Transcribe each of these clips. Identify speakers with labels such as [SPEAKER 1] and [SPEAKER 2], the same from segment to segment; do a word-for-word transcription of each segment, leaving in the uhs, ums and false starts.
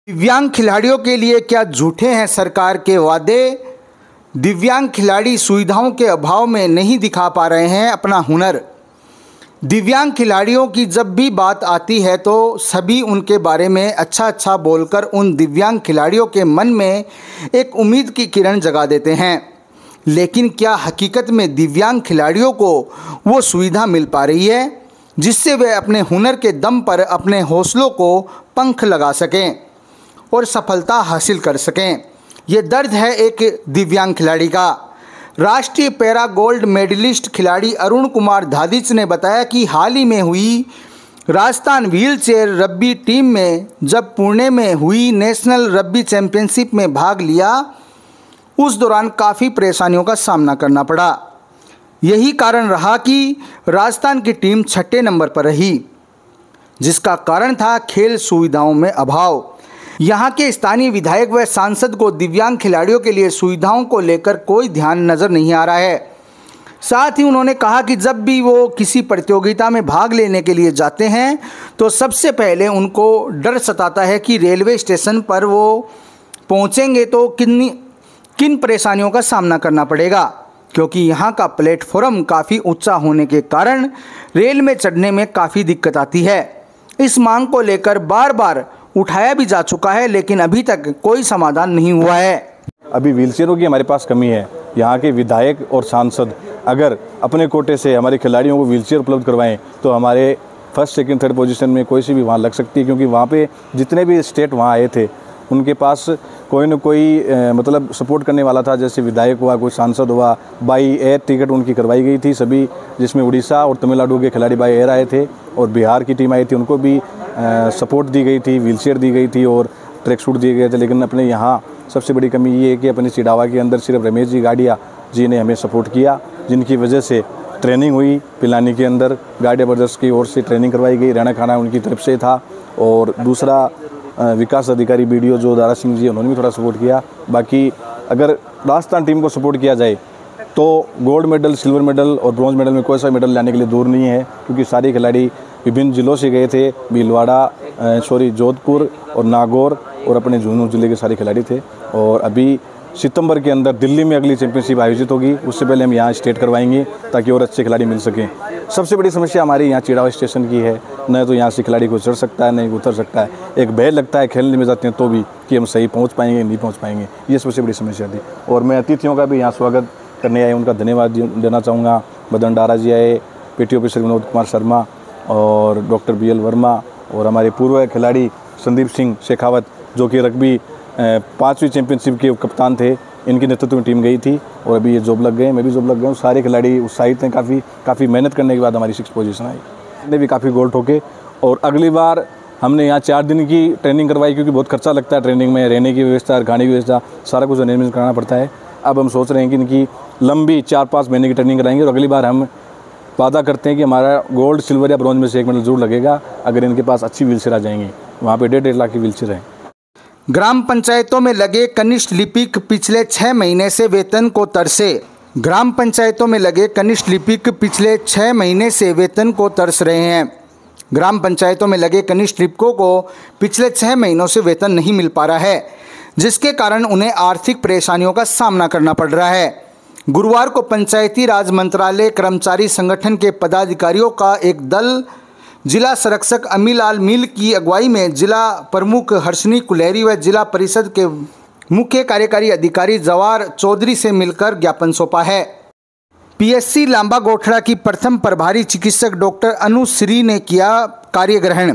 [SPEAKER 1] दिव्यांग खिलाड़ियों के लिए क्या झूठे हैं सरकार के वादे। दिव्यांग खिलाड़ी सुविधाओं के अभाव में नहीं दिखा पा रहे हैं अपना हुनर। दिव्यांग खिलाड़ियों की जब भी बात आती है तो सभी उनके बारे में अच्छा अच्छा बोलकर उन दिव्यांग खिलाड़ियों के मन में एक उम्मीद की किरण जगा देते हैं। लेकिन क्या हकीकत में दिव्यांग खिलाड़ियों को वो सुविधा मिल पा रही है जिससे वे अपने हुनर के दम पर अपने हौसलों को पंख लगा सकें और सफलता हासिल कर सकें। ये दर्द है एक दिव्यांग खिलाड़ी का। राष्ट्रीय पैरा गोल्ड मेडलिस्ट खिलाड़ी अरुण कुमार धादिच ने बताया कि हाल ही में हुई राजस्थान व्हीलचेयर रग्बी टीम में जब पुणे में हुई नेशनल रग्बी चैंपियनशिप में भाग लिया, उस दौरान काफ़ी परेशानियों का सामना करना पड़ा। यही कारण रहा कि राजस्थान की टीम छठे नंबर पर रही, जिसका कारण था खेल सुविधाओं में अभाव। यहाँ के स्थानीय विधायक व सांसद को दिव्यांग खिलाड़ियों के लिए सुविधाओं को लेकर कोई ध्यान नज़र नहीं आ रहा है। साथ ही उन्होंने कहा कि जब भी वो किसी प्रतियोगिता में भाग लेने के लिए जाते हैं तो सबसे पहले उनको डर सताता है कि रेलवे स्टेशन पर वो पहुँचेंगे तो कितनी किन परेशानियों का सामना करना पड़ेगा, क्योंकि यहाँ का प्लेटफॉर्म काफ़ी ऊंचा होने के कारण रेल में चढ़ने में काफ़ी दिक्कत आती है। इस मांग को लेकर बार बार उठाया भी जा चुका है, लेकिन अभी तक कोई समाधान नहीं हुआ है।
[SPEAKER 2] अभी व्हीलचेयरों की हमारे पास कमी है। यहाँ के विधायक और सांसद अगर अपने कोटे से हमारे खिलाड़ियों को व्हीलचेयर उपलब्ध करवाएं तो हमारे फर्स्ट सेकंड थर्ड पोजीशन में कोई सी भी वहाँ लग सकती है, क्योंकि वहाँ पे जितने भी स्टेट वहाँ आए थे उनके पास कोई न कोई ए, मतलब सपोर्ट करने वाला था। जैसे विधायक हुआ, कोई सांसद हुआ, बाई एयर टिकट उनकी करवाई गई थी सभी, जिसमें उड़ीसा और तमिलनाडु के खिलाड़ी बाई एयर आए थे और बिहार की टीम आई थी, उनको भी आ, सपोर्ट दी गई थी, व्हीलचेयर दी गई थी और ट्रैक सूट दिए गए थे। लेकिन अपने यहाँ सबसे बड़ी कमी ये है कि अपने सिडावा के अंदर सिर्फ रमेश जी गाड़िया जी ने हमें सपोर्ट किया, जिनकी वजह से ट्रेनिंग हुई। पिलानी के अंदर गाड़िया ब्रदर्स की ओर से ट्रेनिंग करवाई गई, रहना खाना उनकी तरफ से था। और दूसरा विकास अधिकारी बीडीओ जो दारा सिंह जी, उन्होंने भी थोड़ा सपोर्ट किया। बाकी अगर राजस्थान टीम को सपोर्ट किया जाए तो गोल्ड मेडल, सिल्वर मेडल और ब्रॉन्ज मेडल में कोई सा मेडल लाने के लिए दूर नहीं है, क्योंकि सारे खिलाड़ी विभिन्न जिलों से गए थे। भीलवाड़ा, सॉरी जोधपुर और नागौर और अपने झुंझुनू जिले के सारे खिलाड़ी थे। और अभी सितंबर के अंदर दिल्ली में अगली चैंपियनशिप आयोजित होगी, उससे पहले हम यहाँ स्टेट करवाएंगे ताकि और अच्छे खिलाड़ी मिल सकें। सबसे बड़ी समस्या हमारे यहाँ चिड़ावा स्टेशन की है, न तो यहाँ से खिलाड़ी को चढ़ सकता है, नहीं उतर सकता है। एक भय लगता है खेलने में जाते हैं तो भी कि हम सही पहुँच पाएंगे नहीं पहुँच पाएंगे, ये सबसे बड़ी समस्या थी। और मैं अतिथियों का भी यहाँ स्वागत करने आए, उनका धन्यवाद देना चाहूँगा। मदन डारा जी आए, पीटी ऑफिसर विनोद कुमार शर्मा और डॉक्टर बी एल वर्मा और हमारे पूर्व खिलाड़ी संदीप सिंह शेखावत, जो कि रग्बी पाँचवीं चैंपियनशिप के कप्तान थे, इनके नेतृत्व में टीम गई थी और अभी ये जॉब लग गए, मैं भी जॉब लग गया हूँ। सारे खिलाड़ी उत्साहित हैं, काफ़ी काफ़ी मेहनत करने के बाद हमारी सिक्स पोजीशन आई। हमने भी काफ़ी गोल ठोके और अगली बार हमने यहाँ चार दिन की ट्रेनिंग करवाई, क्योंकि बहुत खर्चा लगता है ट्रेनिंग में, रहने की व्यवस्था, खाने की व्यवस्था, सारा कुछ अरेंजमेंट कराना पड़ता है। अब हम सोच रहे हैं कि इनकी लंबी चार पाँच महीने की ट्रेनिंग कराएंगे और अगली बार हम वादा करते हैं कि हमारा गोल्ड, सिल्वर या ब्रॉन्ज में से एक मेडल जरूर लगेगा अगर इनके पास अच्छी व्हीलचेयर आ जाएंगी। वहाँ पे डेढ़ डेढ़ लाख की व्हीलचेयर है।
[SPEAKER 1] ग्राम पंचायतों में लगे कनिष्ठ लिपिक पिछले छः महीने से वेतन को तरसे। ग्राम पंचायतों में लगे कनिष्ठ लिपिक पिछले छः महीने से वेतन को तरस रहे हैं। ग्राम पंचायतों में लगे कनिष्ठ लिपिकों को पिछले छः महीनों से वेतन नहीं मिल पा रहा है, जिसके कारण उन्हें आर्थिक परेशानियों का सामना करना पड़ रहा है। गुरुवार को पंचायती राज मंत्रालय कर्मचारी संगठन के पदाधिकारियों का एक दल जिला संरक्षक अमीलाल मील की अगुवाई में जिला प्रमुख हर्षनी कुलेरी व जिला परिषद के मुख्य कार्यकारी अधिकारी जवार चौधरी से मिलकर ज्ञापन सौंपा है। पीएससी लांबा गोठड़ा की प्रथम प्रभारी चिकित्सक डॉक्टर अनु श्री ने किया कार्य ग्रहण।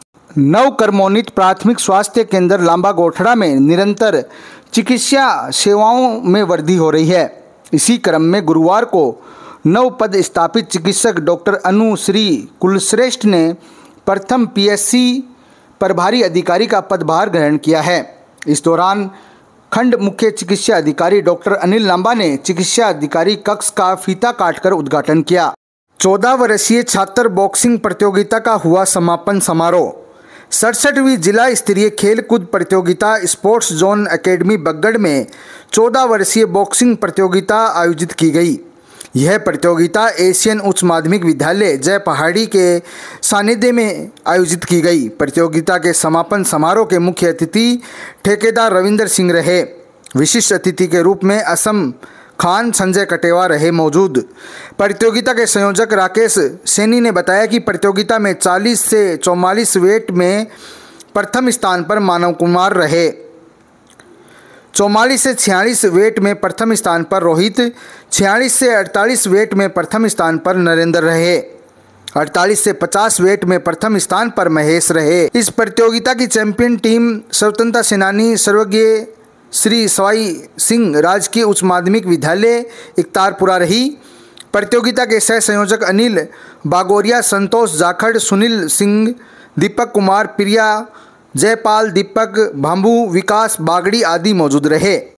[SPEAKER 1] नव कर्मोन्नत प्राथमिक स्वास्थ्य केंद्र लांबा गोठड़ा में निरंतर चिकित्सा सेवाओं में वृद्धि हो रही है। इसी क्रम में गुरुवार को नव पद स्थापित चिकित्सक डॉक्टर अनु श्री कुलश्रेष्ठ ने प्रथम पीएससी प्रभारी अधिकारी का पदभार ग्रहण किया है। इस दौरान खंड मुख्य चिकित्सा अधिकारी डॉक्टर अनिल लांबा ने चिकित्सा अधिकारी कक्ष का फीता काटकर उद्घाटन किया। चौदह वर्षीय छात्र बॉक्सिंग प्रतियोगिता का हुआ समापन समारोह। सड़सठवीं जिला स्तरीय खेलकूद प्रतियोगिता स्पोर्ट्स जोन एकेडमी बगड़ में चौदह वर्षीय बॉक्सिंग प्रतियोगिता आयोजित की गई। यह प्रतियोगिता एशियन उच्च माध्यमिक विद्यालय जय पहाड़ी के सानिध्य में आयोजित की गई। प्रतियोगिता के समापन समारोह के मुख्य अतिथि ठेकेदार रविंदर सिंह रहे। विशिष्ट अतिथि के रूप में असम खान संजय कटेवा रहे मौजूद। प्रतियोगिता के संयोजक राकेश सैनी ने बताया कि प्रतियोगिता में चालीस से चौवालीस वेट में प्रथम स्थान पर मानव कुमार रहे। चौवालीस से छियालीस वेट में प्रथम स्थान पर रोहित, छियालीस से अड़तालीस वेट में प्रथम स्थान पर नरेंद्र रहे, अड़तालीस से पचास वेट में प्रथम स्थान पर महेश रहे। इस प्रतियोगिता की चैंपियन टीम स्वतंत्रता सेनानी स्वर्गीय श्री सवाई सिंह राजकीय उच्च माध्यमिक विद्यालय इकतारपुरा रही। प्रतियोगिता के सह संयोजक अनिल बागोरिया, संतोष जाखड़, सुनील सिंह, दीपक कुमार, प्रिया, जयपाल, दीपक, भांबू, विकास बागड़ी आदि मौजूद रहे।